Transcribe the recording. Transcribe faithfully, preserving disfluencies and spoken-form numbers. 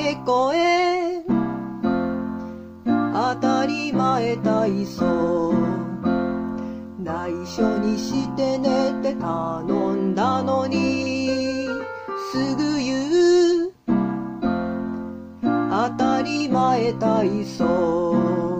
け声当たり前体操内緒にしてねって頼んだのにすぐ言う当たり前体操